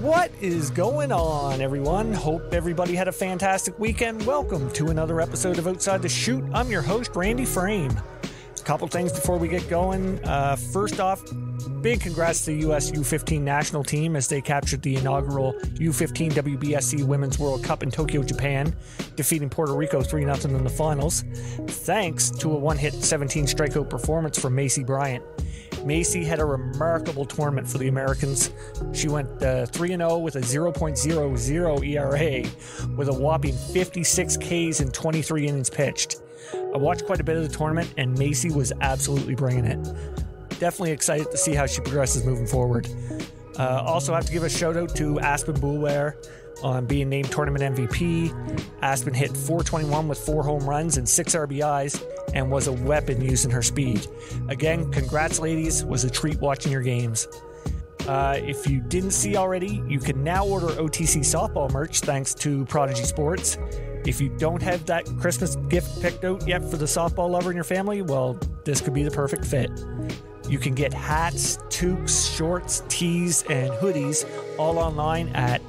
What is going on, everyone? Hope everybody had a fantastic weekend. Welcome to another episode of Outside the Chute. I'm your host, Randy Frame. A couple things before we get going. First off, big congrats to the U.S. U15 national team as they captured the inaugural U15 WBSC Women's World Cup in Tokyo, Japan, defeating Puerto Rico 3-0 in the finals, thanks to a one-hit 17 strikeout performance from Macy Bryant. Macy had a remarkable tournament for the Americans. She went 3-0 with a 0.00 ERA with a whopping 56 Ks in 23 innings pitched. I watched quite a bit of the tournament, and Macy was absolutely bringing it. Definitely excited to see how she progresses moving forward. Also have to give a shout out to Aspen Boulware on being named tournament MVP. Aspen hit .421 with 4 home runs and 6 RBIs and was a weapon using her speed. Again, congrats ladies, was a treat watching your games. If you didn't see already, you can now order OTC softball merch thanks to Prodigy Sports. If you don't have that Christmas gift picked out yet for the softball lover in your family, well, this could be the perfect fit. You can get hats, toques, shorts, tees, and hoodies all online at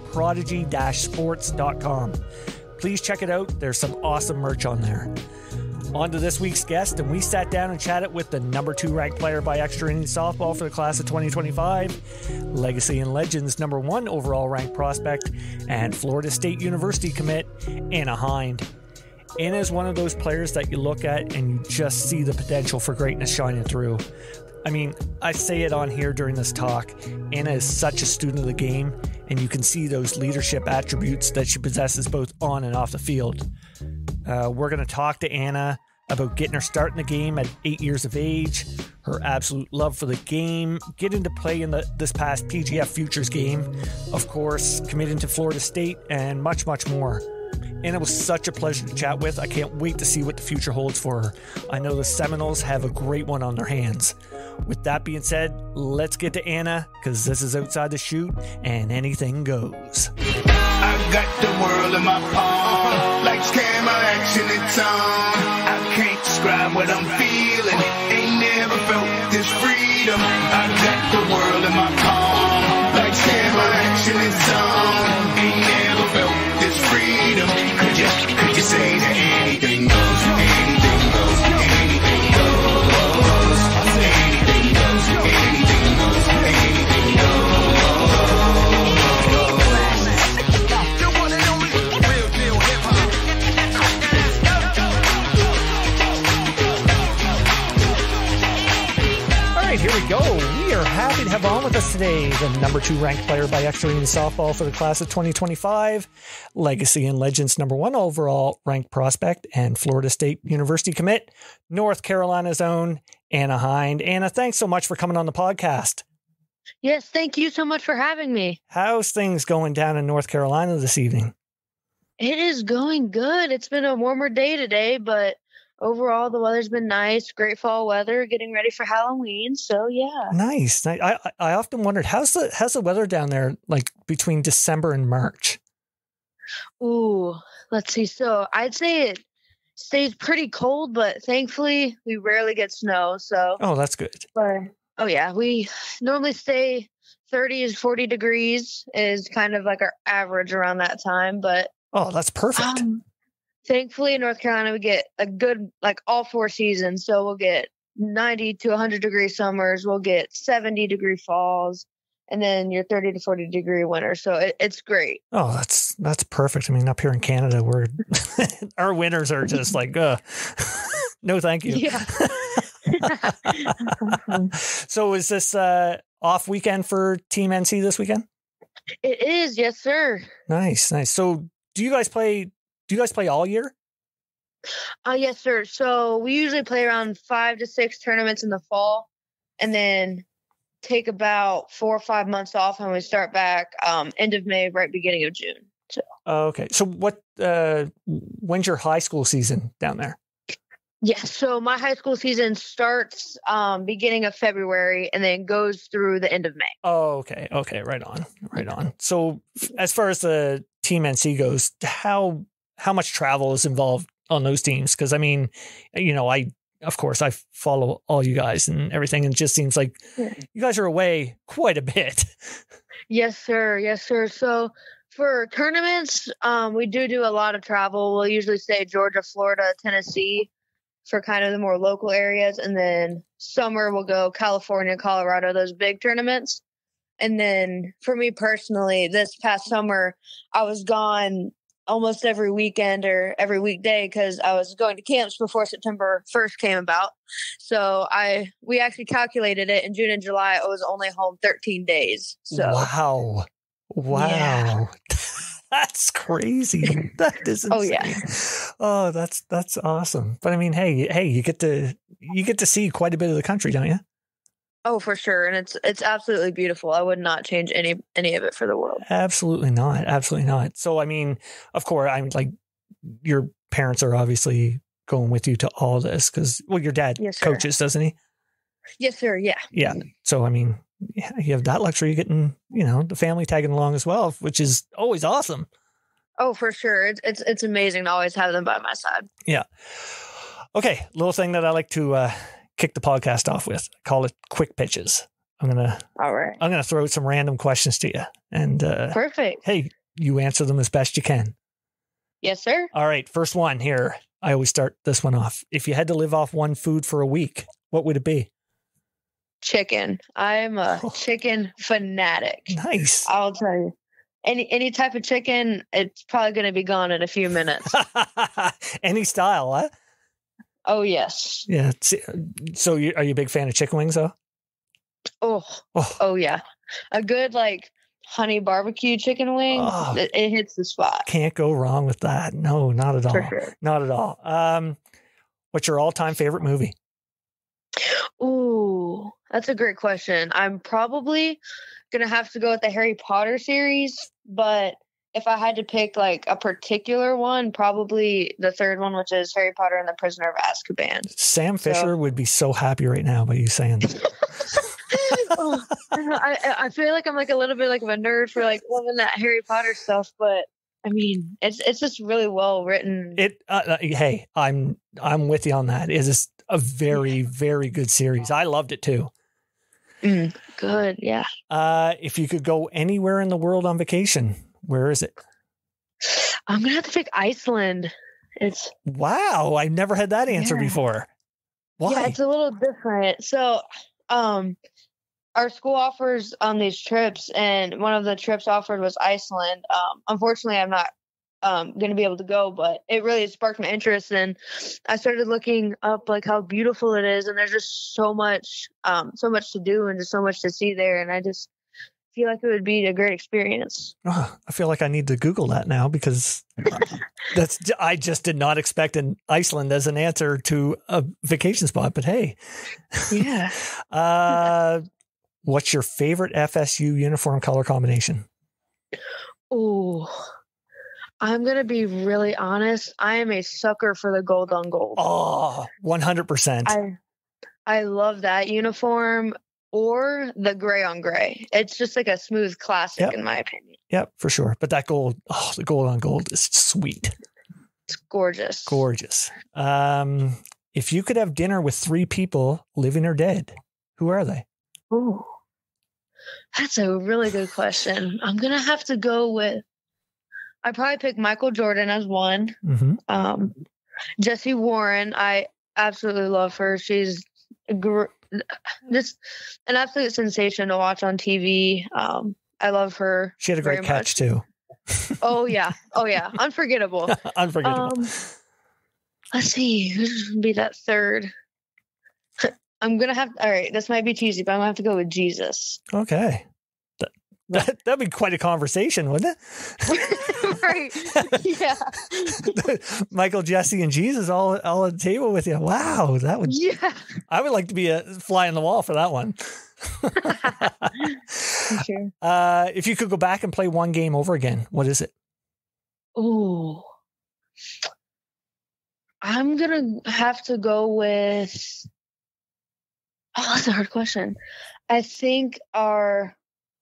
prodigy-sports.com. Please check it out. There's some awesome merch on there. On to this week's guest, and we sat down and chatted with the number 2 ranked player by Extra Innings Softball for the class of 2025, Legacy and Legends number 1 overall ranked prospect, and Florida State University commit, Anna Hinde. Anna is one of those players that you look at and you just see the potential for greatness shining through. I mean, I say it on here during this talk, Anna is such a student of the game, and you can see those leadership attributes that she possesses both on and off the field. We're going to talk to Anna about getting her start in the game at 8 years of age, her absolute love for the game, getting to play in this past PGF Futures Game, of course, committing to Florida State, and much, much more. And it was such a pleasure to chat with. I can't wait to see what the future holds for her. I know the Seminoles have a great one on their hands. With that being said, let's get to Anna, because this is Outside the Chute, and anything goes. I got the world in my palm, like camera action, it's on. I can't describe what I'm feeling, ain't never felt this freedom. I got the world in my palm, like camera action, it's on. Ain't never felt this freedom. Could you say that anything goes, anything goes, anything goes, anything goes, anything goes, anything goes. Here we go. We are happy to have on with us today the number 2 ranked player by Extra Innings Softball for the class of 2025, Legacy and Legends number 1 overall ranked prospect, and Florida State University commit, North Carolina's own Anna Hinde. Anna, thanks so much for coming on the podcast. Yes, thank you so much for having me. How's things going down in North Carolina this evening? It is going good. It's been a warmer day today, but overall, the weather's been nice, great fall weather, getting ready for Halloween. So, yeah. Nice. I often wondered, how's the weather down there, like between December and March? Ooh, let's see. So I'd say it stays pretty cold, but thankfully we rarely get snow. So, oh, that's good. But, oh, yeah. We normally stay 30 to 40 degrees is kind of like our average around that time. But oh, that's perfect. Thankfully, in North Carolina, we get a good, like all 4 seasons. So we'll get 90 to 100 degree summers. We'll get 70 degree falls, and then your 30 to 40 degree winters. So it's great. Oh, that's perfect. I mean, up here in Canada, we're our winters are just like, no, thank you. Yeah. So is this off weekend for Team NC this weekend? It is, yes, sir. Nice. So do you guys play all year? Yes, sir. So we usually play around 5 to 6 tournaments in the fall, and then take about 4 or 5 months off, and we start back end of May, right beginning of June. So. Okay. So when's your high school season down there? Yeah. So my high school season starts beginning of February and then goes through the end of May. Oh, okay. Okay. Right on. So as far as the Team NC goes, how much travel is involved on those teams? Because I mean, you know, I of course, I follow all you guys and everything, and it just seems like you guys are away quite a bit. Yes, sir. Yes, sir. So for tournaments, we do a lot of travel. We'll usually stay Georgia, Florida, Tennessee for kind of the more local areas. And then summer, we'll go California, Colorado, those big tournaments. And then for me personally, this past summer, I was gone almost every weekend or every weekday because I was going to camps before September 1st came about. So we actually calculated it in June and July. I was only home 13 days. So Wow. Yeah. That's crazy. That is insane. Oh yeah. Oh, that's awesome. But I mean, hey, you get to see quite a bit of the country, don't you? Oh, for sure. And it's absolutely beautiful. I would not change any of it for the world. Absolutely not. Absolutely not. So, I mean, of course, I'm like, your parents are obviously going with you to all this because, well, your dad coaches, doesn't he? Yes, sir. Yeah. Yeah. So, I mean, yeah, you have that luxury getting, the family tagging along as well, which is always awesome. Oh, for sure. It's amazing to always have them by my side. Yeah. Okay. Little thing that I like to, kick the podcast off with. I call it quick pitches. I'm gonna throw some random questions to you, and perfect. Hey, you answer them as best you can. Yes, sir. All right, first one here. I always start this one off. If you had to live off one food for a week, what would it be? Chicken. I'm a chicken fanatic. Nice. I'll tell you. Any type of chicken, it's probably going to be gone in a few minutes. Any style, huh? Oh, yes. Yeah. So are you a big fan of chicken wings, though? Oh yeah. A good, honey barbecue chicken wing, it hits the spot. Can't go wrong with that. No, not at all. For sure. Not at all. What's your all-time favorite movie? Ooh, that's a great question. I'm probably going to have to go with the Harry Potter series, but if I had to pick a particular one, probably the third one, which is Harry Potter and the Prisoner of Azkaban. Sam Fisher would be so happy right now by you saying that. I feel like I'm a little bit of a nerd for loving that Harry Potter stuff, but I mean, it's just really well written. Hey, I'm with you on that. It is a very, very good series. I loved it too. Good, yeah. If you could go anywhere in the world on vacation, where is it? I'm gonna have to pick Iceland. Wow, I've never had that answer before. Why? Yeah, it's a little different. So, our school offers these trips, and one of the trips offered was Iceland. Unfortunately, I'm not going to be able to go, but it really sparked my interest, and I started looking up how beautiful it is, and there's just so much to do and just so much to see there, and I just feel like it would be a great experience. Oh, I feel like I need to Google that now because I just did not expect an Iceland as an answer to a vacation spot, but hey. Yeah. What's your favorite FSU uniform color combination? Oh, I'm going to be really honest. I am a sucker for the gold on gold. Oh, 100%. I love that uniform. Or the gray on gray. It's just a smooth classic, in my opinion. Yep, for sure. But that gold, the gold on gold is sweet. It's gorgeous. Gorgeous. If you could have dinner with 3 people, living or dead, who are they? Ooh, that's a really good question. I'm going to have to go with, I'd probably pick Michael Jordan as one. Mm-hmm. Jessie Warren, I absolutely love her. She's just an absolute sensation to watch on TV. I love her. She had a great catch too. Oh yeah. Unforgettable. Let's see who's gonna be that third. I'm gonna have. All right, this might be cheesy, but I'm gonna have to go with Jesus. Okay. That'd be quite a conversation, wouldn't it? Right. Yeah. Michael, Jesse, and Jesus all at the table with you. Wow, that would. Yeah. I would like to be a fly on the wall for that one. Sure. If you could go back and play one game over again, what is it? Ooh. I'm gonna have to go with. Oh, that's a hard question. I think our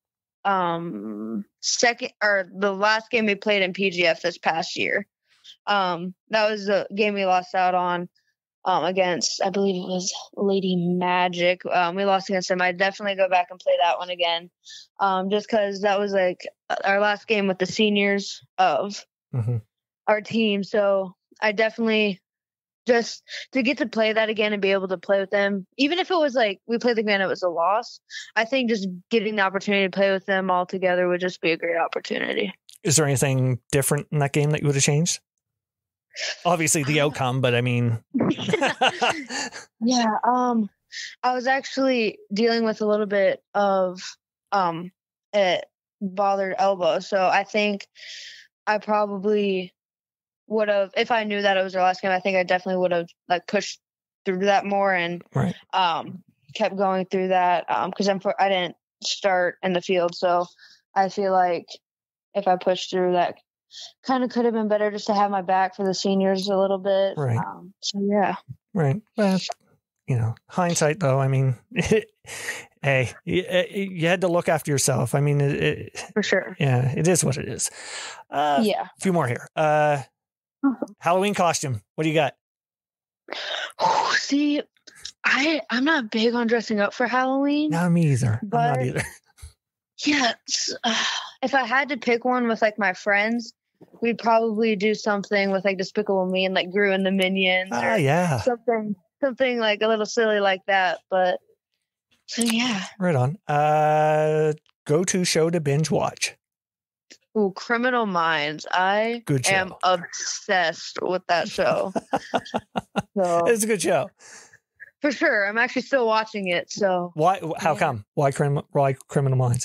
second or the last game we played in PGF this past year. That was the game we lost out on. against, I believe it was Lady Magic. We lost against them. I'd definitely go back and play that one again, just because that was like our last game with the seniors of our team. So I definitely, just to get to play that again and be able to play with them, even if it was like we played the game and it was a loss, I think just getting the opportunity to play with them all together would just be a great opportunity. Is there anything different in that game that you would have changed? Obviously the outcome, but I mean, yeah. I was actually dealing with a little bit of a bothered elbow, so I think I probably would have, if I knew that it was our last game, I think I definitely would have like pushed through that more and kept going through that because I didn't start in the field, so I feel like if I pushed through that, kind of could have been better just to have my back for the seniors a little bit. Right. So yeah. Right. Well, hindsight though, I mean, hey, you had to look after yourself. I mean, for sure. Yeah, it is what it is. Yeah. A few more here. Halloween costume. What do you got? See, I'm not big on dressing up for Halloween. Not me either. But I'm not either. Yeah. If I had to pick one with like my friends, we'd probably do something with like Despicable Me and like Gru and the Minions. Yeah. Something like a little silly like that. But so yeah. Right on. Go-to show to binge watch. Ooh, Criminal Minds. I am obsessed with that show. So, it's a good show. For sure. I'm actually still watching it. So why? How come? Why Criminal Minds?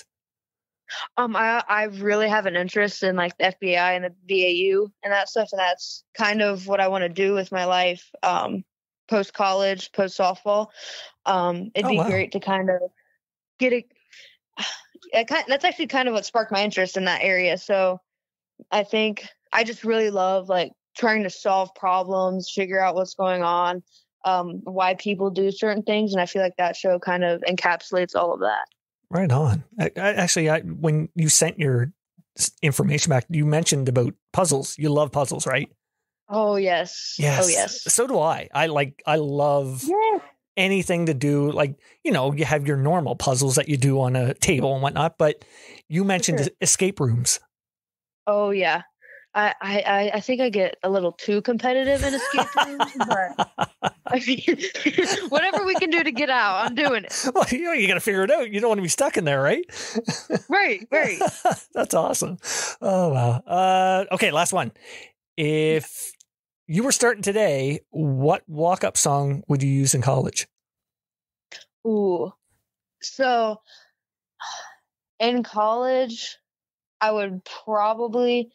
I really have an interest in like the FBI and the BAU and that stuff, and that's kind of what I want to do with my life. Post college, post softball. It'd be great to kind of get it. That's actually kind of what sparked my interest in that area. So I think I just really love like trying to solve problems, figure out what's going on, why people do certain things. And I feel like that show kind of encapsulates all of that. Right on. Actually, when you sent your information back, you mentioned about puzzles. You love puzzles, right? Oh, yes. Yes. Oh, yes. So do I. I love anything to do, like, you have your normal puzzles that you do on a table and whatnot, but you mentioned escape rooms. Oh, yeah. I think I get a little too competitive in escape rooms, but I mean, whatever we can do to get out, I'm doing it. Well, you got to figure it out. You don't want to be stuck in there, right? Right. That's awesome. Oh, wow. Okay, last one. If you were starting today, what walk-up song would you use in college? Ooh. So in college, I would probably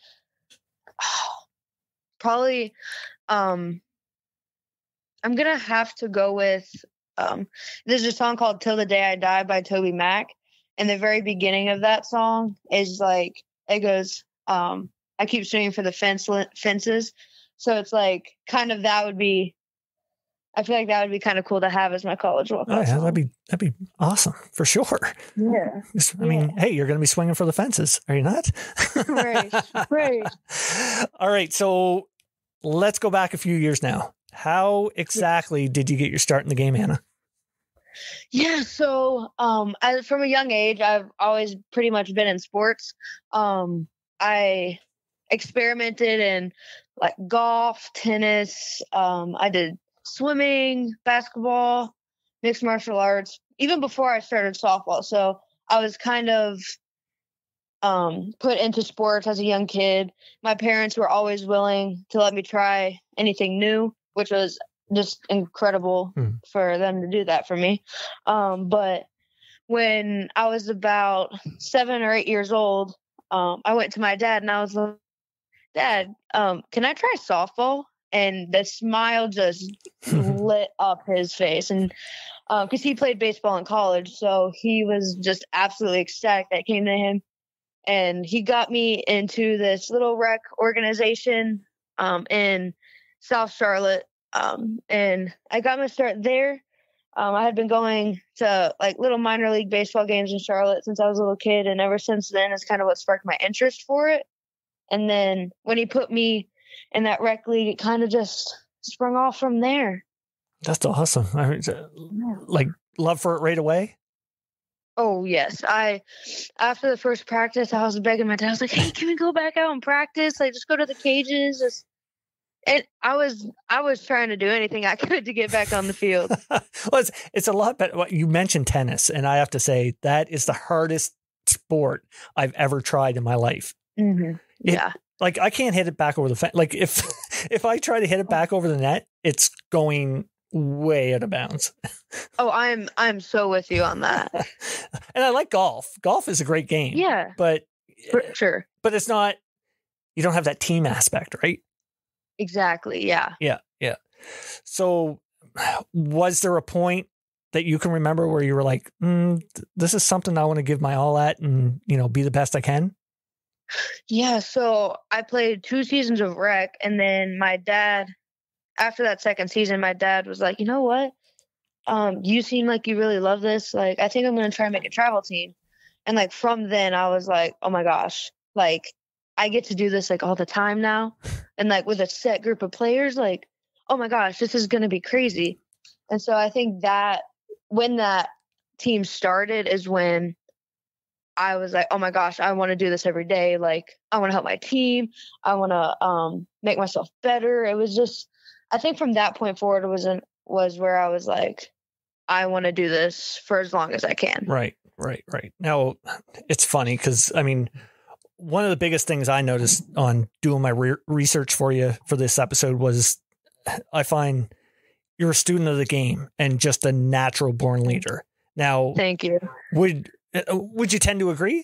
I'm gonna have to go with there's a song called Till the Day I Die by Toby Mac, and the very beginning of that song is like it goes I keep swinging for the fences, so it's like kind of I feel like that would be kind of cool to have as my college walk. Oh yeah, that'd be awesome for sure. Yeah. I mean, hey, you're going to be swinging for the fences, are you not? Right. All right, so let's go back a few years now. How exactly did you get your start in the game, Hannah? Yeah, so from a young age, I've always pretty much been in sports. I experimented in like golf, tennis. I did swimming, basketball, mixed martial arts, even before I started softball. So I was kind of put into sports as a young kid. My parents were always willing to let me try anything new, which was just incredible for them to do that for me. But when I was about 7 or 8 years old, I went to my dad and I was like, Dad, can I try softball? And the smile just lit up his face. And because he played baseball in college, so he was just absolutely ecstatic that came to him. And he got me into this little rec organization in South Charlotte. And I got my start there. I had been going to like little minor league baseball games in Charlotte since I was a little kid. And ever since then, it's kind of what sparked my interest for it. And then when he put me in that rec league, it kind of just sprung off from there. That's awesome. I mean, like love for it right away. Oh yes, after the first practice, I was begging my dad. I was like, "Hey, can we go back out and practice? Like, just go to the cages." And I was trying to do anything I could to get back on the field. Well, it's a lot better. You mentioned tennis, and I have to say that is the hardest sport I've ever tried in my life. Mm-hmm. Yeah. Like I can't hit it back over the fence. Like if I try to hit it back over the net, it's going way out of bounds. Oh, I'm so with you on that. And I like golf. Golf is a great game. Yeah. But for sure. But it's not, you don't have that team aspect, right? Exactly. Yeah. Yeah. Yeah. So was there a point that you can remember where you were like, this is something I want to give my all at and, be the best I can? Yeah. So I played 2 seasons of rec, and then my dad, after that second season, my dad was like, you know what? You seem like you really love this. Like, I think I'm going to try and make a travel team. And like, from then I was like, oh my gosh, like I get to do this like all the time now. And like with a set group of players, like, oh my gosh, this is going to be crazy. And so I think that when that team started is when I was like, oh my gosh, I want to do this every day. Like, I want to help my team. I want to make myself better. It was just, I think from that point forward was where I was like, I want to do this for as long as I can. Right. Now, it's funny because, I mean, one of the biggest things I noticed on doing my research for you for this episode was I find you're a student of the game and just a natural born leader. Now, thank you. Would you tend to agree?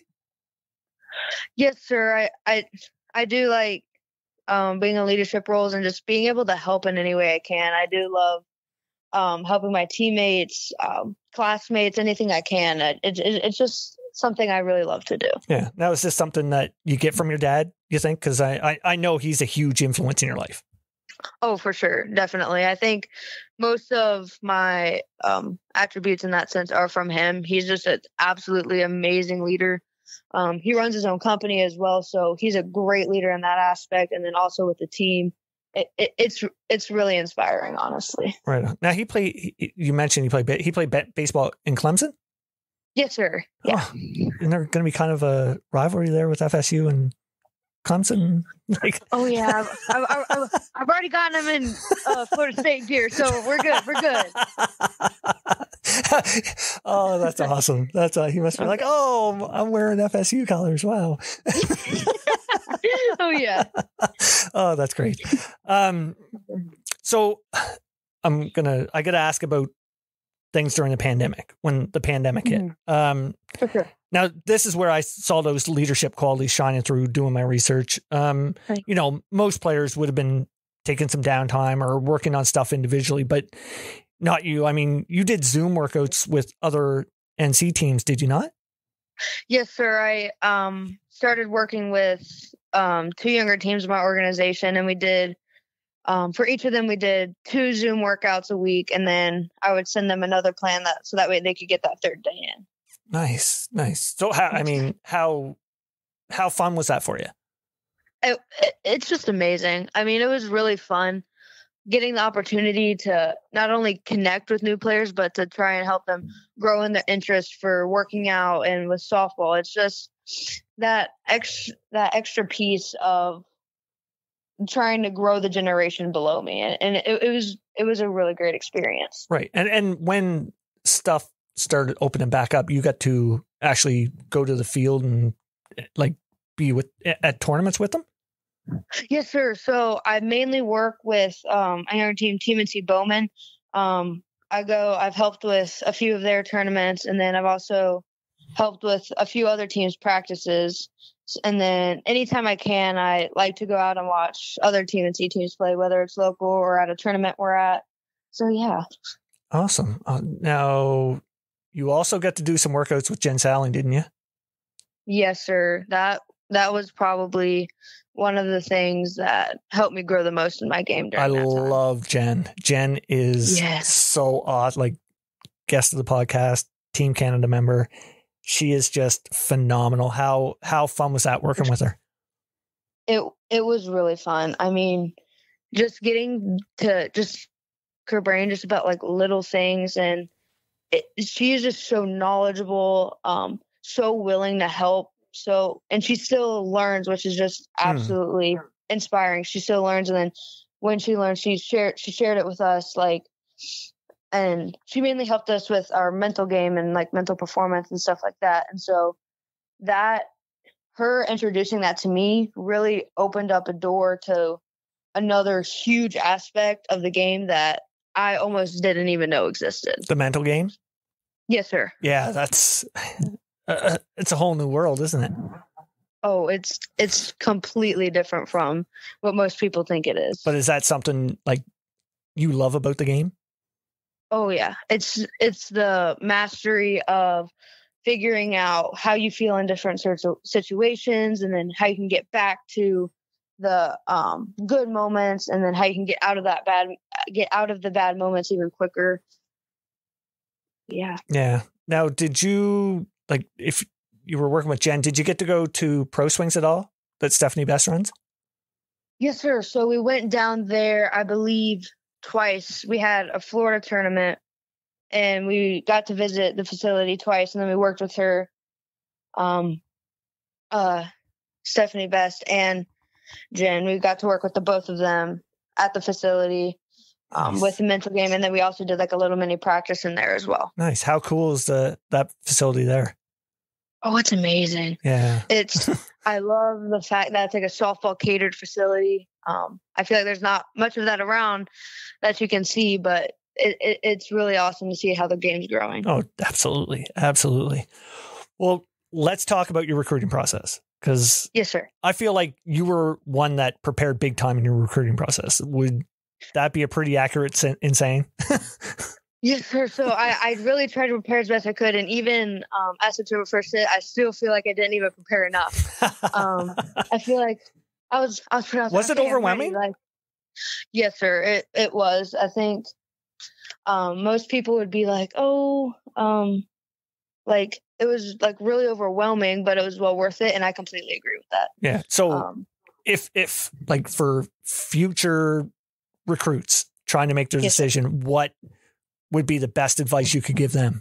Yes, sir. I do like being in leadership roles and just being able to help in any way I can. I do love helping my teammates, classmates, anything I can. It's just something I really love to do. Yeah. Now, is this something that you get from your dad, you think? Because I know he's a huge influence in your life. Oh, for sure. Definitely. I think most of my attributes in that sense are from him. He's just an absolutely amazing leader. He runs his own company as well, so he's a great leader in that aspect. And then also with the team, it's really inspiring, honestly. Right. Now you mentioned he played baseball in Clemson? Yes, sir. Yeah. Oh, isn't there going to be kind of a rivalry there with FSU and Clemson? Like, oh yeah, I've already gotten him in Florida State gear, so we're good. Oh, that's awesome. He must be like, oh, I'm wearing FSU colors. Wow. Oh yeah. Oh, that's great. So I gotta ask about things during the pandemic, when the pandemic hit. For sure. Now, this is where I saw those leadership qualities shining through doing my research. Most players would have been taking some downtime or working on stuff individually, but not you. I mean, you did Zoom workouts with other NC teams, did you not? Yes, sir. I started working with 2 younger teams in my organization, and we did for each of them, we did 2 Zoom workouts a week, and then I would send them another plan so that way they could get that 3rd day in. Nice. So how fun was that for you? It's just amazing. I mean, it was really fun getting the opportunity to not only connect with new players, but to try and help them grow in their interest for working out and with softball. It's just that extra piece of trying to grow the generation below me. And it was a really great experience. Right. And when stuff started opening back up, you got to actually go to the field and like be at tournaments with them? Yes, sir. So I mainly work with a younger team, Team NC Bowman. I've helped with a few of their tournaments, and then I've also helped with a few other teams' practices. And then anytime I can, I like to go out and watch other Team NC teams play, whether it's local or at a tournament we're at. So yeah. Awesome. Now, you also got to do some workouts with Jen Salling, didn't you? Yes, sir. That was probably one of the things that helped me grow the most in my game during that time. I love Jen. Jen is so awesome. Like, guest of the podcast, Team Canada member. She is just phenomenal. How fun was that working with her? It was really fun. I mean, just getting to just her brain just about like little things. And she is just so knowledgeable, so willing to help. And she still learns, which is just absolutely inspiring. She still learns. And then when she learned, she shared it with us, like, and she mainly helped us with our mental game and like mental performance and stuff like that. And so that, her introducing that to me really opened up a door to another huge aspect of the game that I almost didn't even know existed. The mental game? Yes, sir. Yeah, that's it's a whole new world, isn't it? Oh, it's completely different from what most people think it is. But is that something like you love about the game? Oh yeah, it's the mastery of figuring out how you feel in different sorts of situations, and then how you can get back to the good moments, and then how you can get out of the bad moments even quicker. Yeah. Yeah. Now, did you, like, if you were working with Jen, did you get to go to Pro Swings at all that Stephanie Best runs? Yes, sir. So we went down there, I believe, twice. We had a Florida tournament, and we got to visit the facility twice, and then we worked with her, Stephanie Best and Jen. We got to work with the both of them at the facility. Nice. With the mental game, and then we also did like a little mini practice in there as well. Nice. How cool is that facility there? Oh, it's amazing. Yeah. I love the fact that it's like a softball catered facility. I feel like there's not much of that around that you can see, but it's really awesome to see how the game's growing. Oh, absolutely. Absolutely. Well, let's talk about your recruiting process, because yes, sir. I feel like you were one that prepared big time in your recruiting process. Would that be a pretty accurate in saying? Yes, sir. So I really tried to prepare as best I could. And even as September 1st hit, I still feel like I didn't even prepare enough. I feel like I was Was it overwhelming? Like, yes, sir. It was. I think most people would be like, like it was like really overwhelming, but it was well worth it. And I completely agree with that. Yeah. So if like for future recruits trying to make their decision, what would be the best advice you could give them?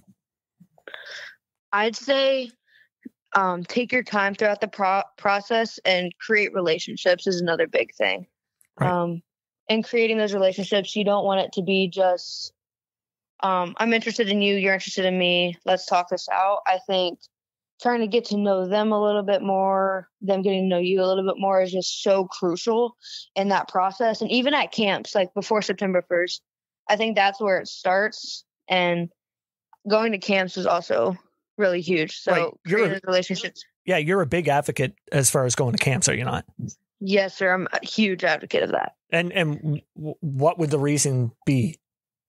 I'd say take your time throughout the process, and create relationships is another big thing. Right. And creating those relationships, you don't want it to be just, I'm interested in you, you're interested in me, let's talk this out. I think trying to get to know them a little bit more, them getting to know you a little bit more is just so crucial in that process. And even at camps, like before September 1st, I think that's where it starts. And going to camps is also really huge. So right. creating relationships. Yeah, you're a big advocate as far as going to camps, are you not? Yes, sir. I'm a huge advocate of that. And what would the reason be?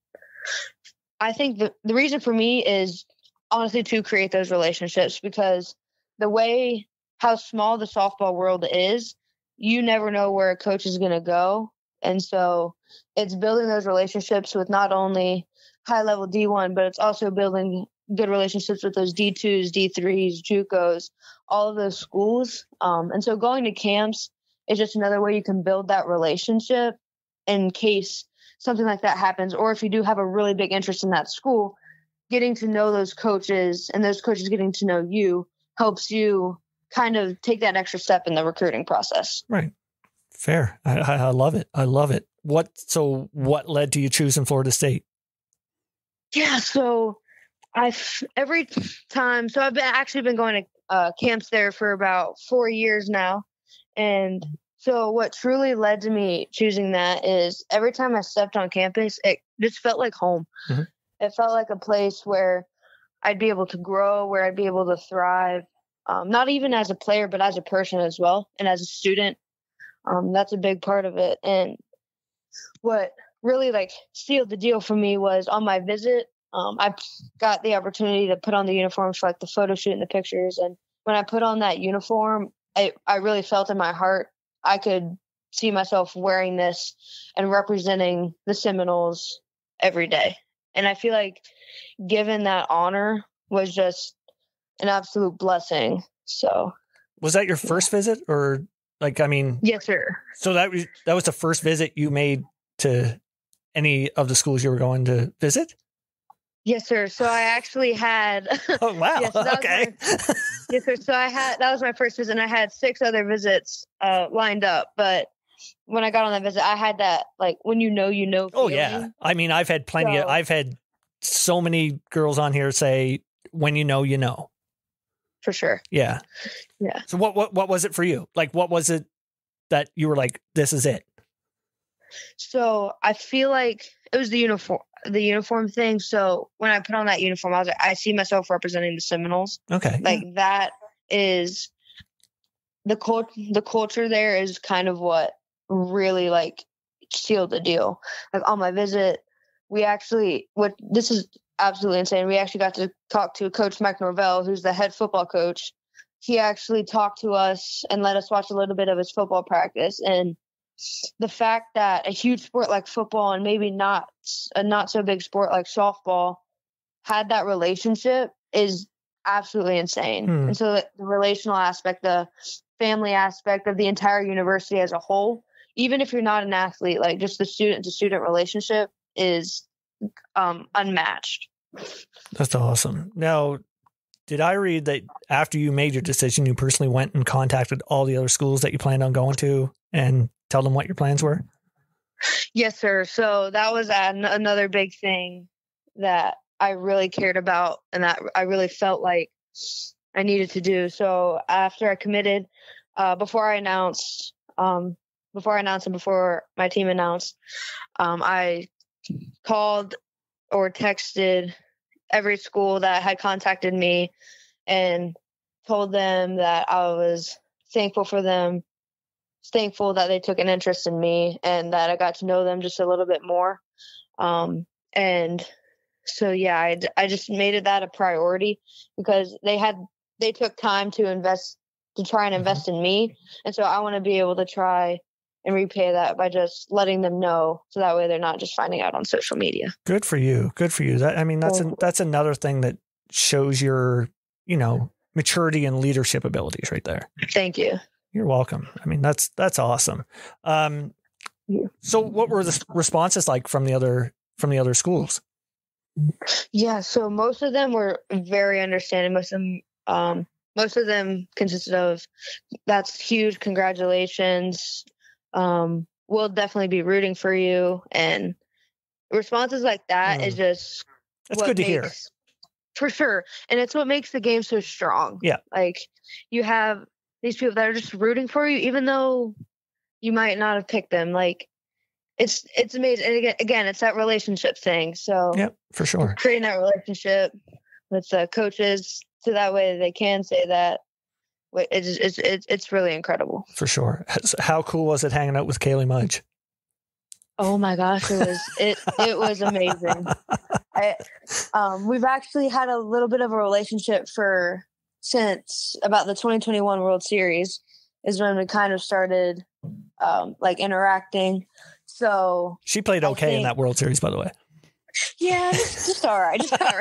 I think the reason for me is honestly to create those relationships, because the way how small the softball world is, you never know where a coach is going to go. And so it's building those relationships with not only high level D1, but it's also building good relationships with those D2s, D3s, JUCOs, all of those schools. And so going to camps is just another way you can build that relationship in case something like that happens. Or if you do have a really big interest in that school, getting to know those coaches and those coaches getting to know you helps you kind of take that extra step in the recruiting process. Right. Fair. I love it. I love it. What led to you choosing Florida State? Yeah. So I've actually been going to camps there for about 4 years now. And so what truly led to me choosing that is every time I stepped on campus, it just felt like home. Mm-hmm. It felt like a place where I'd be able to grow, where I'd be able to thrive, not even as a player, but as a person as well. And as a student, that's a big part of it. And what really sealed the deal for me was on my visit, I got the opportunity to put on the uniforms for the photo shoot and the pictures. And when I put on that uniform, I really felt in my heart I could see myself wearing this and representing the Seminoles every day. And I feel like given that honor was just an absolute blessing. So was that your first visit or Yes, sir. So that was the first visit you made to any of the schools you were going to visit? Yes, sir. So I actually had. Oh, wow. Yes, so Okay. Yes, sir. So that was my first visit, and I had 6 other visits lined up. But when I got on that visit, I had that, like, when you know feeling. Oh, yeah. I mean, I've had I've had so many girls on here say, when you know. For sure. Yeah. Yeah. So what was it for you? Like, what was it that you were like, this is it? So I feel like it was the uniform thing. So when I put on that uniform, I was like, I see myself representing the Seminoles. Okay. Like that is the culture there is kind of what really like sealed the deal. Like on my visit, this is absolutely insane. We actually got to talk to Coach Mike Norvell, who's the head football coach. He actually talked to us and let us watch a little bit of his football practice. And the fact that a huge sport like football and maybe not a not so big sport like softball had that relationship is absolutely insane. And so the relational aspect, the family aspect of the entire university as a whole, even if you're not an athlete, like just the student to student relationship is unmatched. That's awesome. Now, did I read that after you made your decision, you personally went and contacted all the other schools that you planned on going to and tell them what your plans were? Yes, sir. So that was another big thing that I really cared about and that I really felt like I needed to do. So after I committed, before I announced and before my team announced, I called or texted every school that had contacted me and told them that I was thankful for them, thankful that they took an interest in me and that I got to know them just a little bit more. And so, yeah, I just made that a priority because they took time to try and invest in me. And so I want to be able to try and repay that by just letting them know. So that way they're not just finding out on social media. Good for you. Good for you. That's another thing that shows your, maturity and leadership abilities right there. Thank you. You're welcome. I mean, that's awesome. So what were the responses like from the other schools? Yeah. So most of them were very understanding. Most of them consisted of, that's huge. Congratulations. We'll definitely be rooting for you. And responses like that is just, that's good to hear. For sure. And it's what makes the game so strong. Yeah. Like you have these people that are just rooting for you, even though you might not have picked them. Like it's amazing. And again, it's that relationship thing. So yeah, for sure. Creating that relationship with the coaches so that way they can say that. It's really incredible. For sure. How cool was it hanging out with Kaylee Mudge? Oh my gosh, it was amazing. We've actually had a little bit of a relationship since about the 2021 World Series is when we kind of started interacting. So she played okay in that World Series, by the way. Yeah, just all right.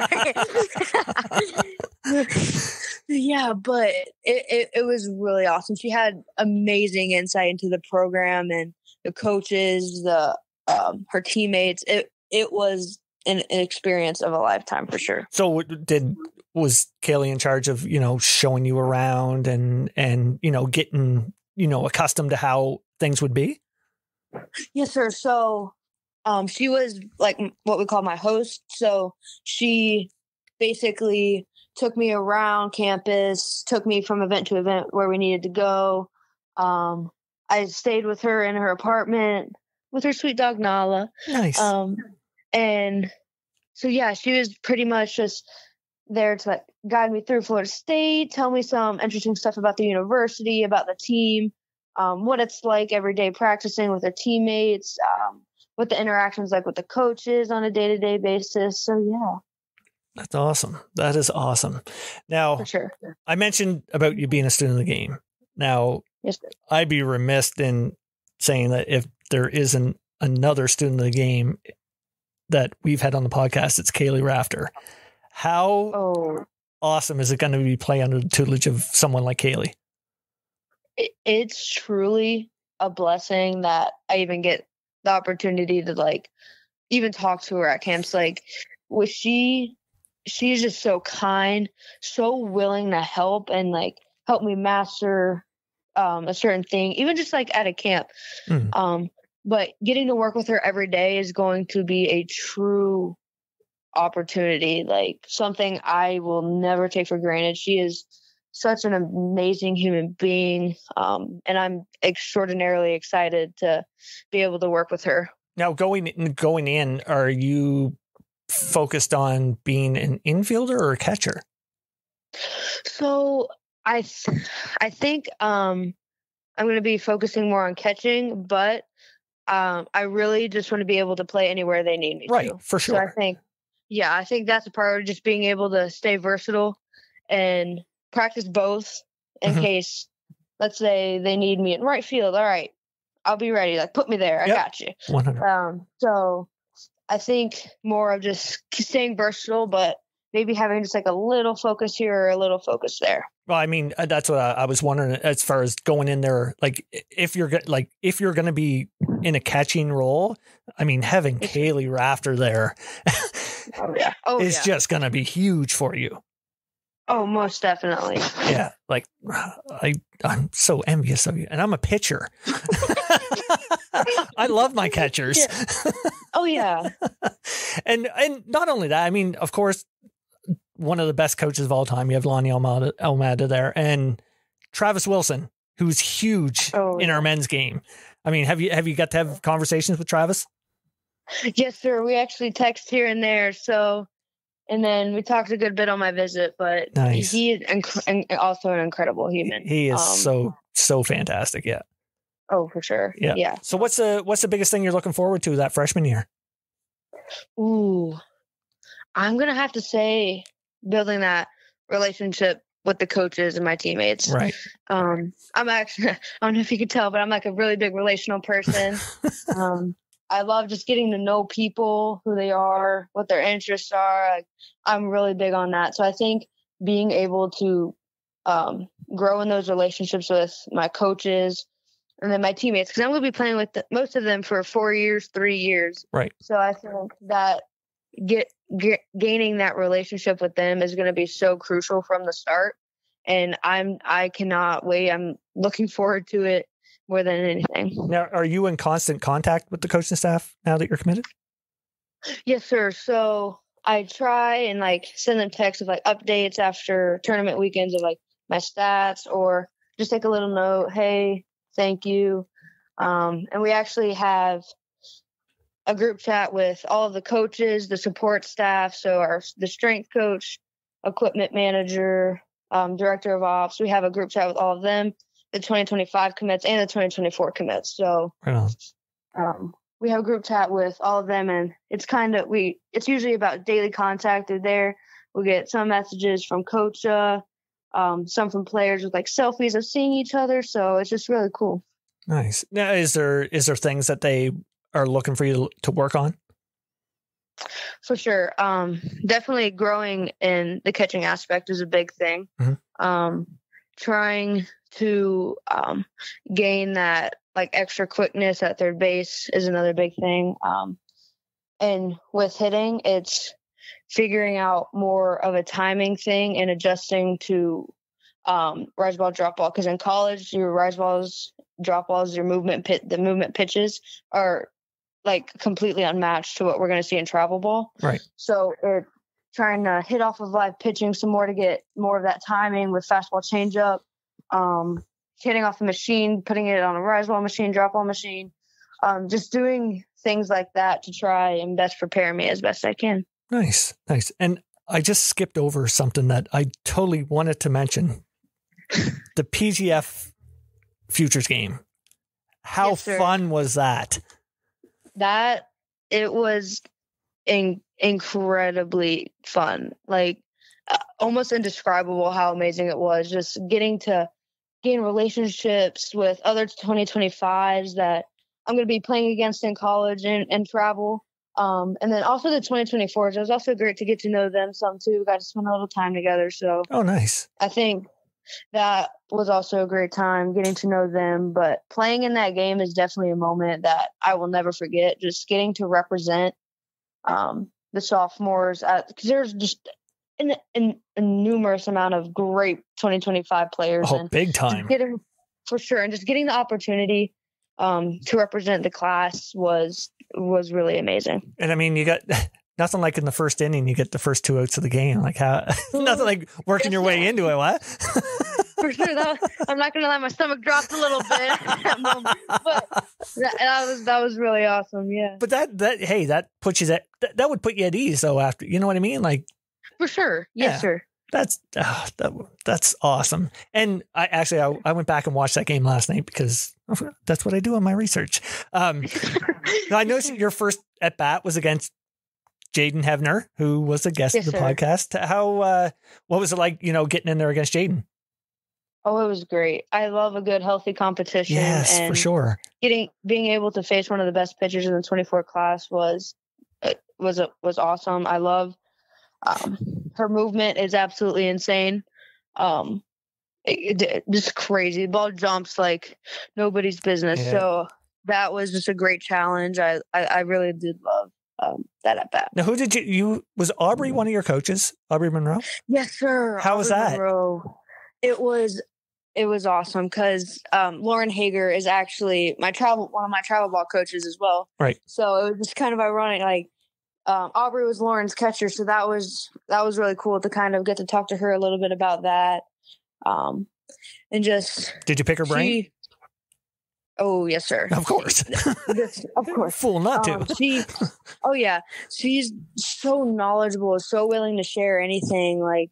Yeah, but it was really awesome. She had amazing insight into the program and the coaches, her teammates. It was an experience of a lifetime for sure. So was Kaylee in charge of, showing you around and getting, accustomed to how things would be? Yes, sir. So she was like what we call my host. So she basically took me around campus, took me from event to event where we needed to go. I stayed with her in her apartment with her sweet dog Nala. Nice. And so, yeah, she was pretty much just there to guide me through Florida State, tell me some interesting stuff about the university, about the team, what it's like every day practicing with her teammates, what the interactions like with the coaches on a day-to-day basis. So, yeah. That's awesome. That is awesome. Now, for sure. I mentioned about you being a student of the game. Now, yes, sir. I'd be remiss in saying that if there isn't another student of the game that we've had on the podcast, it's Kaylee Rafter. How awesome is it going to be play under the tutelage of someone like Kaylee? It's truly a blessing that I even get the opportunity to even talk to her at camps. Like, was she's just so kind, so willing to help and like help me master a certain thing, even just like at a camp. But getting to work with her every day is going to be a true opportunity, like something I will never take for granted. She is such an amazing human being, and I'm extraordinarily excited to be able to work with her. Now, going in, are you focused on being an infielder or a catcher? So I think I'm going to be focusing more on catching, but I really just want to be able to play anywhere they need me right, to. For sure. So I think that's a priority, just being able to stay versatile and practice both in case, let's say, they need me in right field. All right, I'll be ready. Like, put me there. I got you. 100. So I think more of just staying versatile, but maybe having just like a little focus here or a little focus there. Well, I mean, that's what I was wondering as far as going in there. Like, if you're going to be in a catching role, I mean, having Kaylee Rafter there is just going to be huge for you. Oh, most definitely. Yeah, like I'm so envious of you, and I'm a pitcher. I love my catchers. Yeah. Oh yeah. and not only that, I mean, of course, one of the best coaches of all time. You have Lonnie Almada there, and Travis Wilson, who's huge in our men's game. I mean, have you got to have conversations with Travis? Yes, sir. We actually text here and there. So, and then we talked a good bit on my visit. But nice. He is also an incredible human. He is so fantastic. Yeah. Oh, for sure. Yeah. So what's the biggest thing you're looking forward to that freshman year? Ooh, I'm gonna have to say building that relationship with the coaches and my teammates. Right. I'm actually, I don't know if you could tell, but I'm like a really big relational person. I love just getting to know people, who they are, what their interests are. I'm really big on that. So I think being able to grow in those relationships with my coaches and then my teammates, because I'm going to be playing with most of them for 4 years, 3 years. Right. So I think that gaining that relationship with them is going to be so crucial from the start. And I cannot wait. I'm looking forward to it more than anything. Now, are you in constant contact with the coaching staff now that you're committed? Yes, sir. So I try and like send them texts of like updates after tournament weekends of like my stats, or just take a little note. Hey, thank you. And we actually have a group chat with all of the coaches, the support staff. So the strength coach, equipment manager, director of ops. We have a group chat with all of them, the 2025 commits and the 2024 commits. So we have a group chat with all of them, and it's it's usually about daily contact. They're there. We get some messages from coach, some from players with like selfies of seeing each other. So it's just really cool. Nice. Now, is there things that they are looking for you to work on? For sure. Definitely growing in the catching aspect is a big thing. Trying to gain that like extra quickness at third base is another big thing. And with hitting, it's figuring out more of a timing thing and adjusting to rise ball, drop ball. Because in college, your rise balls, drop balls, the movement pitches are like completely unmatched to what we're going to see in travel ball. Right. So trying to hit off of live pitching some more to get more of that timing with fastball changeup, hitting off the machine, putting it on a rise ball machine, drop ball machine, just doing things like that to try and best prepare me as best I can. Nice. And I just skipped over something that I totally wanted to mention. The PGF Futures Game. How fun was that? It was incredibly fun. Like almost indescribable how amazing it was. Just getting to gain relationships with other 2025s that I'm going to be playing against in college and travel. And then also the 2024s. It was also great to get to know them some too. We got to spend a little time together. So nice. I think that was also a great time getting to know them. But playing in that game is definitely a moment that I will never forget. Just getting to represent the sophomores, because there's just a numerous amount of great 2025 players. Oh, and big time. For sure. And just getting the opportunity to represent the class was really amazing. And I mean, you got nothing like in the first inning, you get the first 2 outs of the game. Like how nothing like working your way into it. What? For sure. I'm not going to lie. My stomach dropped a little bit at that moment, but that was really awesome. Yeah. But that puts you that would put you at ease though after, you know what I mean? Like, for sure. Yes, sir. That's awesome. And I went back and watched that game last night because that's what I do on my research. I noticed your first at bat was against Jaden Hevner, who was a guest of the podcast. What was it like, getting in there against Jaden? Oh, it was great. I love a good, healthy competition. Yes, and for sure. Being able to face one of the best pitchers in the 24 class was awesome. I love her movement is absolutely insane. Just crazy. The ball jumps like nobody's business. Yeah. So that was just a great challenge. I really did love that at bat. Now, who did was Aubrey one of your coaches? Aubrey Monroe? Yes, sir. How was that? Monroe. It was awesome because Lauren Hager is actually one of my travel ball coaches as well. Right. So it was just kind of ironic. Like Aubrey was Lauren's catcher, so that was really cool to kind of get to talk to her a little bit about that. And just did you pick her brain? Oh yes, sir. Of course. Of course. Fool not to. Oh yeah, she's so knowledgeable, so willing to share anything. Like,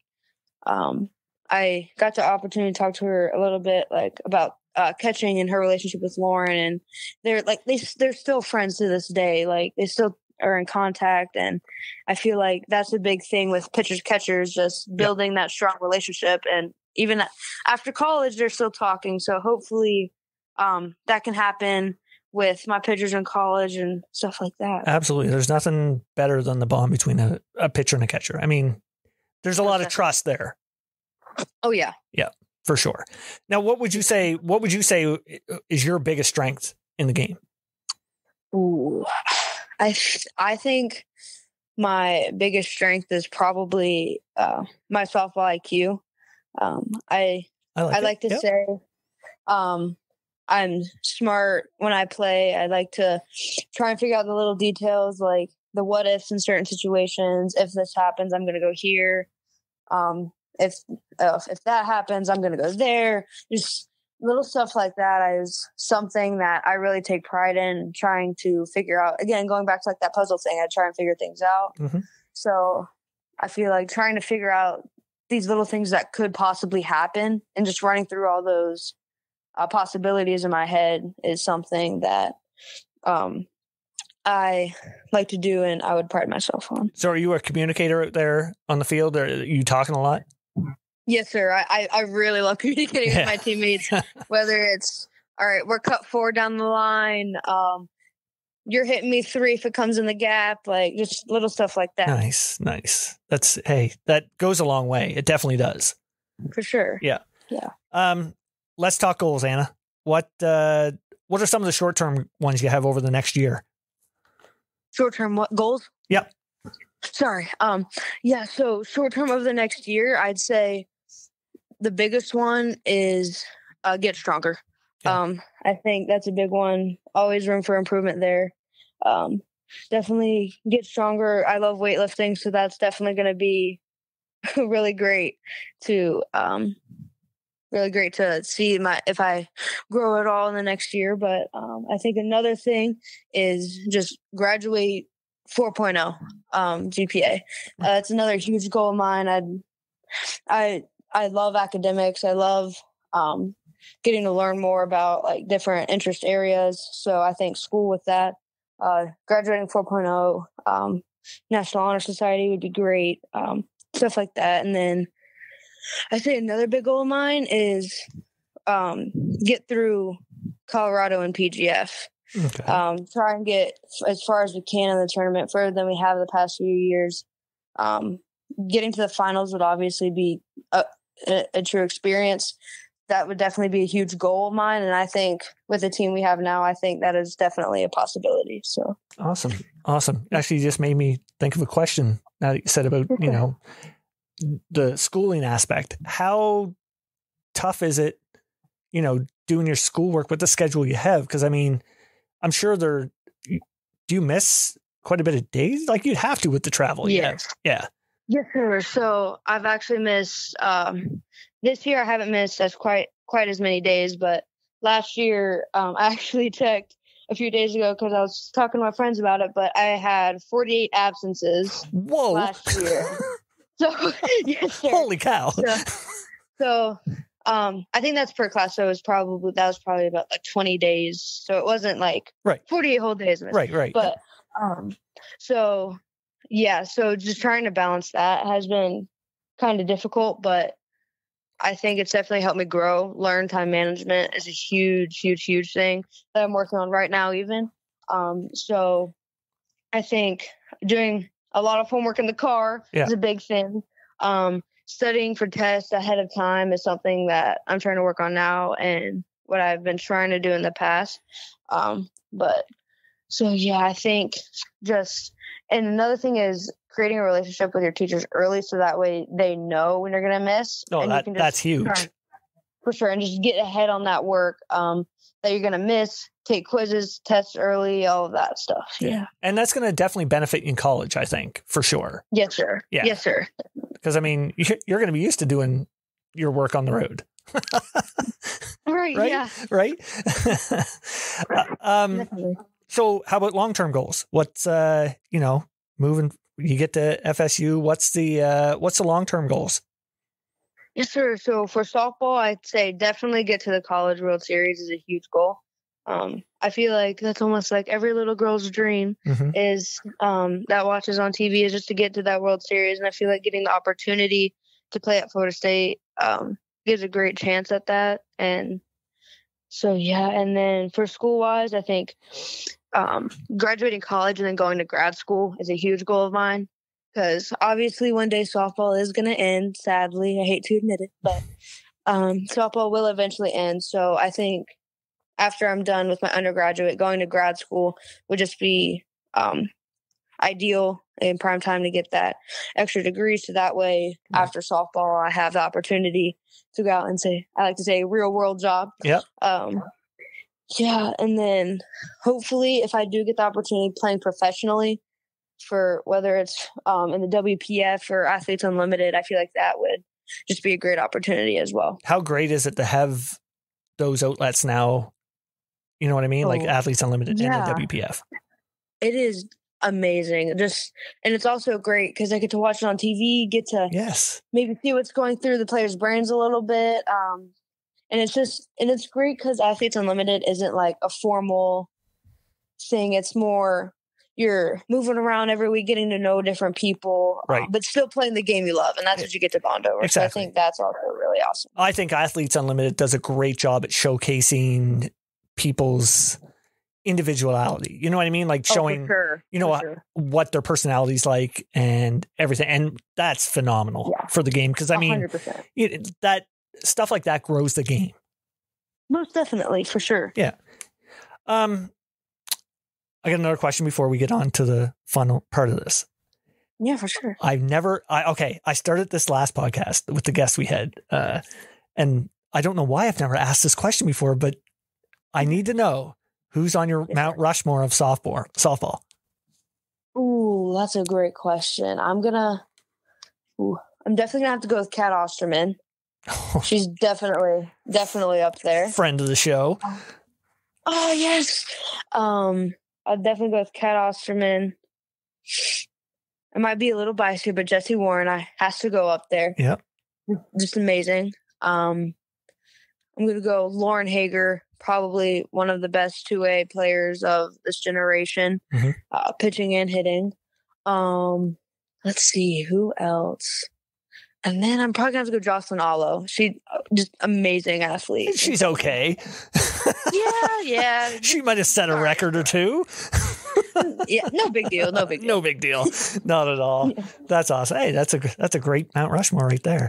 I got the opportunity to talk to her a little bit, like about catching and her relationship with Lauren, and they're still friends to this day. Like they still are in contact, and I feel like that's a big thing with pitchers catchers, just building that strong relationship. And even after college, they're still talking. So hopefully, that can happen with my pitchers in college and stuff like that. Absolutely, there's nothing better than the bond between a pitcher and a catcher. I mean, there's a lot of trust there. Oh yeah. Yeah, for sure. Now, what would you say is your biggest strength in the game? Ooh, I think my biggest strength is probably my softball IQ. I like to say I'm smart when I play. I like to try and figure out the little details, like the what ifs in certain situations. If this happens, I'm going to go here. If that happens, I'm going to go there. Just little stuff like that is something that I really take pride in trying to figure out. Again, going back to like that puzzle thing, I try and figure things out. Mm-hmm. So I feel like trying to figure out these little things that could possibly happen and just running through all those possibilities in my head is something that I like to do and I would pride myself on. So are you a communicator out there on the field, or are you talking a lot? Yes, sir. I really love communicating with my teammates, whether it's, all right, we're cut 4 down the line. You're hitting me 3 if it comes in the gap, like just little stuff like that. Nice. That goes a long way. It definitely does. For sure. Yeah. Yeah. Let's talk goals, Anna. What are some of the short-term ones you have over the next year? Short-term what goals? Yep. Sorry. Yeah. So short-term over the next year, I'd say the biggest one is get stronger. Yeah. I think that's a big one. Always room for improvement there. Definitely get stronger. I love weightlifting, so that's definitely going to be really great to see if I grow at all in the next year. But I think another thing is just graduate 4.0 GPA. It's another huge goal of mine. I love academics. I love getting to learn more about like different interest areas. So I think school with that, graduating 4.0, National Honor Society would be great. Stuff like that. And then I say another big goal of mine is get through Colorado and PGF. Okay. Try and get as far as we can in the tournament, further than we have the past few years. Getting to the finals would obviously be a true experience. That would definitely be a huge goal of mine. And I think with the team we have now, I think that is definitely a possibility. So awesome. Actually, you just made me think of a question now that you said about, the schooling aspect. How tough is it, doing your schoolwork with the schedule you have? Because, I mean, I'm sure do you miss quite a bit of days? Like you'd have to with the travel. Yes. Yeah. Yes, sir. So I've actually missed, this year I haven't missed quite as many days, but last year I actually checked a few days ago because I was talking to my friends about it, but I had 48 absences last year. So, yes, sir. Holy cow. So I think that's per class. So that was probably about like 20 days. So it wasn't like 48 whole days. Right. But, so just trying to balance that has been kind of difficult, but I think it's definitely helped me grow. Learn time management is a huge thing that I'm working on right now even. So I think doing a lot of homework in the car is a big thing. Studying for tests ahead of time is something that I'm trying to work on now and what I've been trying to do in the past. I think and another thing is creating a relationship with your teachers early so that way they know when you're going to miss. Oh, that's huge. For sure. And just get ahead on that work that you're going to miss, take quizzes, tests early, all of that stuff. Yeah. And that's going to definitely benefit you in college, I think, for sure. Yes, sir. Yeah. Yes, sir. Because, I mean, you're going to be used to doing your work on the road. Right. Yeah. Right. Definitely. So how about long-term goals? What's, moving, you get to FSU, what's the long-term goals? Yes, sir. So for softball, I'd say definitely get to the College World Series is a huge goal. I feel like that's almost like every little girl's dream is that watches on TV is just to get to that World Series. And I feel like getting the opportunity to play at Florida State gives a great chance at that. And so, and then for school-wise, I think graduating college and then going to grad school is a huge goal of mine. Because obviously one day softball is going to end, sadly. I hate to admit it, but softball will eventually end. So I think after I'm done with my undergraduate, going to grad school would just be ideal in prime time to get that extra degree. So that way, after softball, I have the opportunity to go out and I like to say, real world job. Yeah. And then hopefully if I do get the opportunity playing professionally, for whether it's in the WPF or Athletes Unlimited, I feel like that would just be a great opportunity as well. How great is it to have those outlets now? You know what I mean? Like Athletes Unlimited and the WPF. It is amazing. And it's also great because I get to watch it on TV, get to maybe see what's going through the players' brains a little bit. And it's great because Athletes Unlimited isn't like a formal thing. It's more you're moving around every week, getting to know different people, but still playing the game you love. And that's what you get to bond over. Exactly. So I think that's also really awesome. I think Athletes Unlimited does a great job at showcasing people's individuality. You know what I mean? Like showing, what their personality's like and everything. And that's phenomenal for the game. Because I mean, 100%. That stuff like that grows the game. Most definitely, for sure. Yeah. I got another question before we get on to the fun part of this. Yeah, for sure. I started this last podcast with the guest we had, and I don't know why I've never asked this question before, but I need to know who's on your Mount Rushmore of softball. Ooh, that's a great question. I'm definitely gonna have to go with Kat Osterman. She's definitely up there. Friend of the show. Oh yes. I'd definitely go with Kat Osterman. I might be a little biased here, but Jessie Warren has to go up there. Yep. Just amazing. I'm going to go Lauren Hager, probably one of the best two-way players of this generation, pitching and hitting. Let's see, who else? And then I'm probably going to have to go Jocelyn Allo. She's just amazing athlete. She's okay. Yeah. She might have set a record or two. Yeah, no big deal. No big deal. Not at all. Yeah. That's awesome. Hey, that's a great Mount Rushmore right there.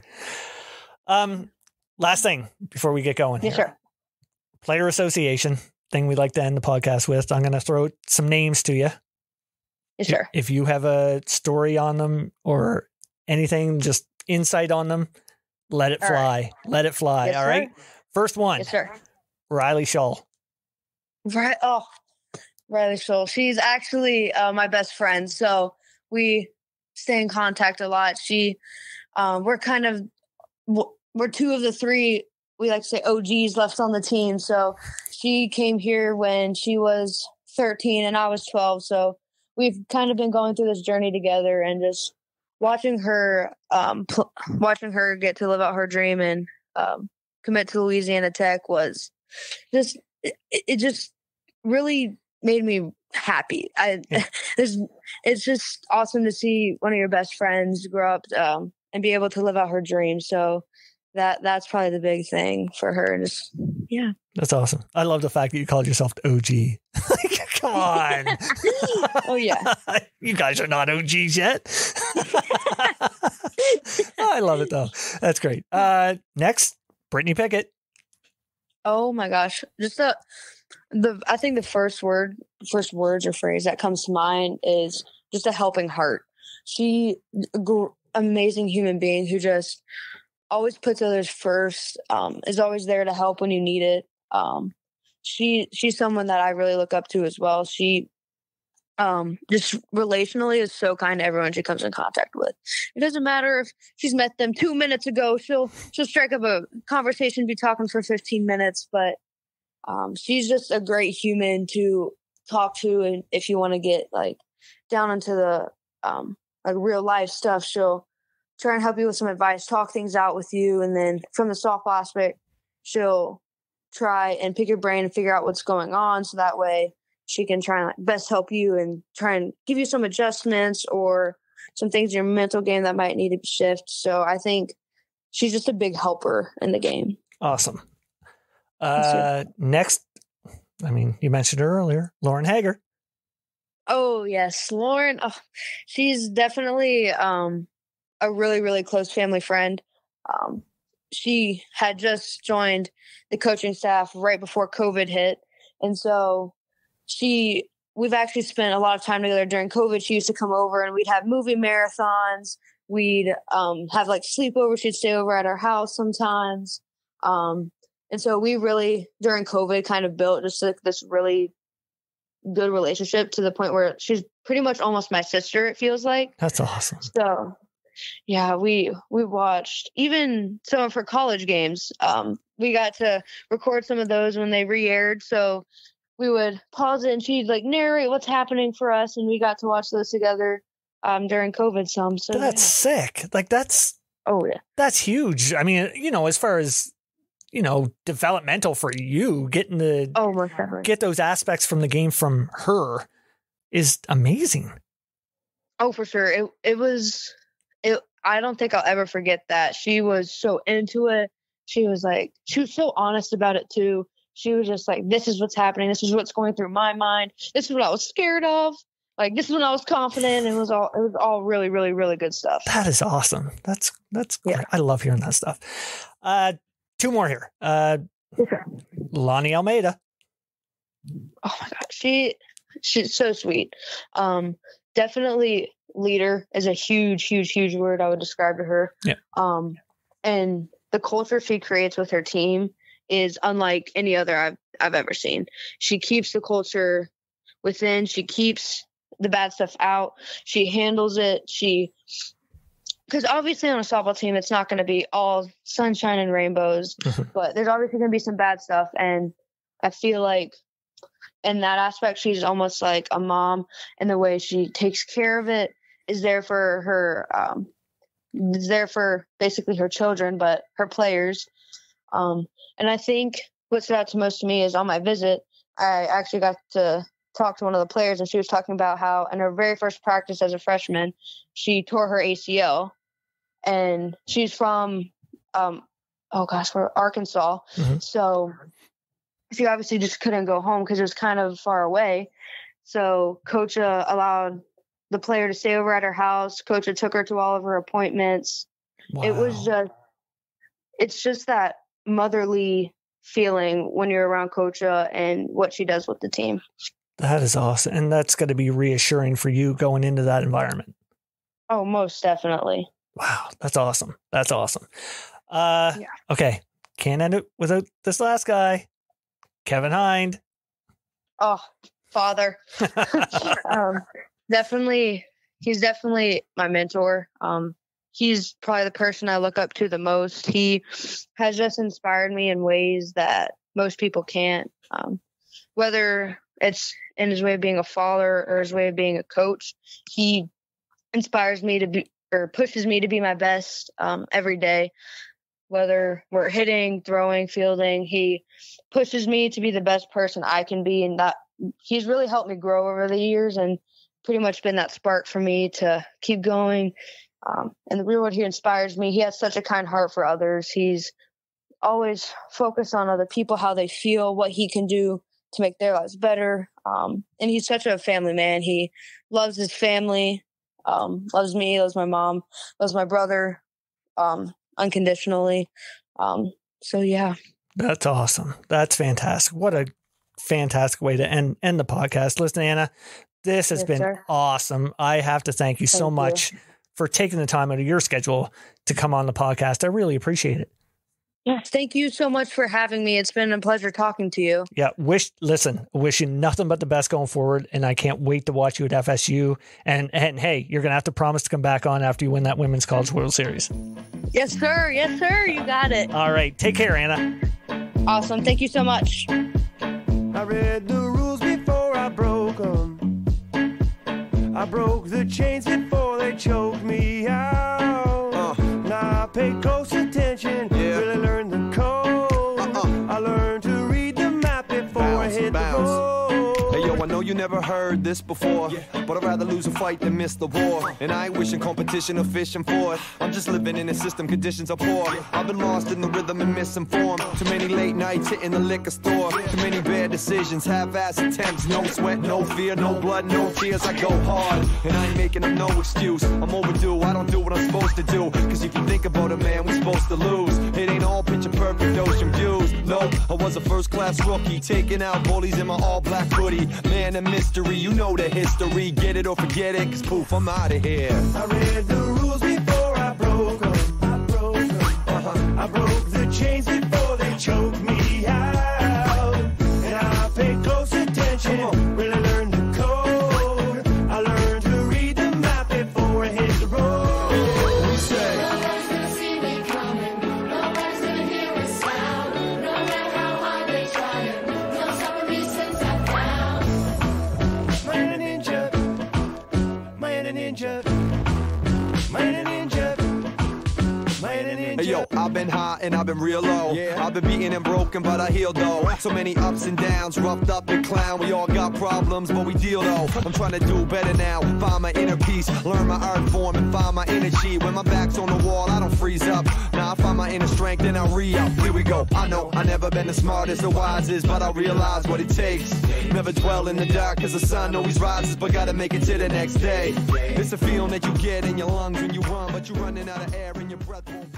Last thing before we get going. Yes, sir. Player association thing we like to end the podcast with. I'm going to throw some names to you. Yes, sir. If you have a story on them or anything, just insight on them, let it fly. Right. Let it fly. Yes, all right. sir. First one. Yes, sir. Riley Shull. Right. Oh, Riley Scholl. She's actually my best friend. So we stay in contact a lot. We're two of the three, we like to say OGs left on the team. So she came here when she was 13 and I was 12. So we've kind of been going through this journey together, and just watching her get to live out her dream and commit to Louisiana Tech was just, it just really made me happy. It's just awesome to see one of your best friends grow up and be able to live out her dream. So that's probably the big thing for her. And just, yeah. That's awesome. I love the fact that you called yourself the OG. Come on. Oh, yeah. You guys are not OGs yet. I love it, though. That's great. Next, Brittany Pickett. Oh, my gosh. Just I think the first words or phrase that comes to mind is just a helping heart. She, amazing human being who just always puts others first, is always there to help when you need it. She's someone that I really look up to as well. She just relationally is so kind to everyone she comes in contact with. It doesn't matter if she's met them 2 minutes ago, she'll strike up a conversation, be talking for 15 minutes, but she's just a great human to talk to. And if you want to get like down into the like real life stuff, she'll try and help you with some advice, talk things out with you. And then from the softball aspect, she'll try and pick your brain and figure out what's going on. So that way she can try and like best help you and try and give you some adjustments or some things in your mental game that might need to be shifted. So I think she's just a big helper in the game. Awesome. Next, I mean, you mentioned her earlier, Lauren Hager. Oh, yes. Lauren, she's definitely a really, really close family friend. She had just joined the coaching staff right before COVID hit. And so we've actually spent a lot of time together during COVID. She used to come over and we'd have movie marathons. We'd have like sleepovers. She'd stay over at our house sometimes. And so we really, during COVID, kind of built just like this really good relationship to the point where she's pretty much almost my sister, it feels like. That's awesome. So, yeah, we watched even some of her college games. We got to record some of those when they re-aired. So we would pause it and she'd like narrate what's happening for us. And we got to watch those together during COVID some. So that's sick. Like that's huge. I mean, as far as, developmental for you, getting to get those aspects from the game from her is amazing. Oh, for sure. It was, I don't think I'll ever forget that. She was so into it. She was so honest about it too. She was just like, this is what's happening. This is what's going through my mind. This is what I was scared of. Like, this is when I was confident. It was all really, really, really good stuff. That is awesome. That's great. I love hearing that stuff. Two more here. Lonnie Almeida. Oh my God. She's so sweet. Definitely leader is a huge, huge, huge word I would describe to her. Yeah. And the culture she creates with her team is unlike any other I've ever seen. She keeps the culture within. She keeps the bad stuff out. She handles it. Because obviously on a softball team, it's not going to be all sunshine and rainbows, but there's obviously going to be some bad stuff. And I feel like in that aspect, she's almost like a mom, and the way she takes care of it is there for her, is there for basically her children, but her players. And I think what stood out to most to me is on my visit, I actually got to talk to one of the players, and she was talking about how in her very first practice as a freshman, she tore her ACL, and she's from, Arkansas. Mm-hmm. So she obviously just couldn't go home because it was kind of far away. So Coach allowed the player to stay over at her house. Coach took her to all of her appointments. Wow. It's just that motherly feeling when you're around Coach and what she does with the team. That is awesome. And that's going to be reassuring for you going into that environment. Oh, most definitely. Wow. That's awesome. That's awesome. Okay. Can't end it without this last guy, Kevin Hinde. Oh, father. He's definitely my mentor. He's probably the person I look up to the most. He has just inspired me in ways that most people can't. Whether it's in his way of being a father or his way of being a coach, he inspires me to be, or pushes me to be my best every day. Whether we're hitting, throwing, fielding, he pushes me to be the best person I can be. And that he's really helped me grow over the years and pretty much been that spark for me to keep going. And the real world, he inspires me. He has such a kind heart for others. He's always focused on other people, how they feel, what he can do to make their lives better. And he's such a family man. He loves his family, loves me, loves my mom, loves my brother, unconditionally. So yeah. That's awesome. That's fantastic. What a fantastic way to end the podcast. Listen, Anna, this has been awesome. I have to thank you so much for taking the time out of your schedule to come on the podcast. I really appreciate it. Yes, thank you so much for having me. It's been a pleasure talking to you. Yeah, wish you nothing but the best going forward, and I can't wait to watch you at FSU. And hey, you're gonna have to promise to come back on after you win that Women's College World Series. Yes, sir. Yes, sir. You got it. All right, take care, Anna. Awesome. Thank you so much. I read the rules before I broke them. I broke the chains before they choked me out. Now I pay close attention, really learn the code. I learned to read the map before I hit the road. Hey yo, I know you never heard this before, but I'd rather lose a fight than miss the war. And I ain't wishing competition or fishing for it. I'm just living in a system, conditions are poor. I've been lost in the rhythm and misinformed. Too many late nights hitting the liquor store. Too many bad decisions, half-ass attempts. No sweat, no fear, no blood, no tears. I go hard, and I ain't making up no excuse. I'm overdue, I don't do what I'm supposed to do. Cause if you think about it, man, we supposed to lose. It ain't all picture perfect ocean views. No, I was a first-class rookie, taking out bullies in my all-black hoodie. Man, a mystery, you know the history. Get it or forget it, cause poof, I'm out of here. I read the rules before I broke them. I broke the chains before they choked me out. And I paid close attention, really learned the code. I learned to read the map before I hit the road. What do you say? Nobody's gonna see me coming. Nobody's gonna hear a sound. No matter how hard they try it, no stopping me since I found. Man a ninja, man a ninja, man a ninja. Hey yo, I've been high and I've been real low. I've been beaten and broken, but I healed though. So many ups and downs, roughed up and clown. We all got problems, but we deal though. I'm trying to do better now, find my inner peace, learn my art form and find my energy. When my back's on the wall, I don't freeze up. Now I find my inner strength and I re-up. Here we go. I know I never been the smartest or wisest, but I realize what it takes. Never dwell in the dark, cause the sun always rises, but gotta make it to the next day. It's a feeling that you get in your lungs when you run, but you're running out of air and your breath won't